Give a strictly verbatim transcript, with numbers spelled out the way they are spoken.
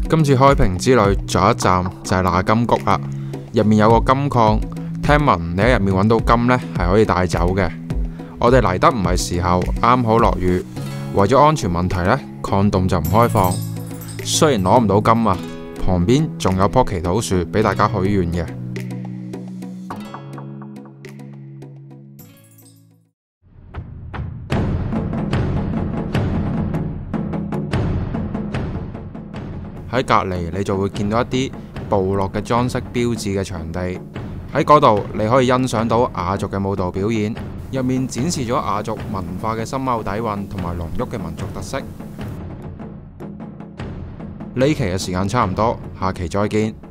今次開平之旅仲有一站就係納金谷啦，入面有個金礦，聽聞你喺入面揾到金呢係可以帶走嘅。我哋嚟得唔係時候，啱好落雨，為咗安全問題呢，礦洞就唔開放。雖然攞唔到金啊，旁邊仲有棵祈禱樹俾大家許願嘅。喺隔離你就會見到一啲部落嘅裝飾標誌嘅場地，喺嗰度你可以欣賞到雅族嘅舞蹈表演，入面展示咗雅族文化嘅深厚底蘊同埋濃郁嘅民族特色。呢期嘅時間差唔多，下期再見。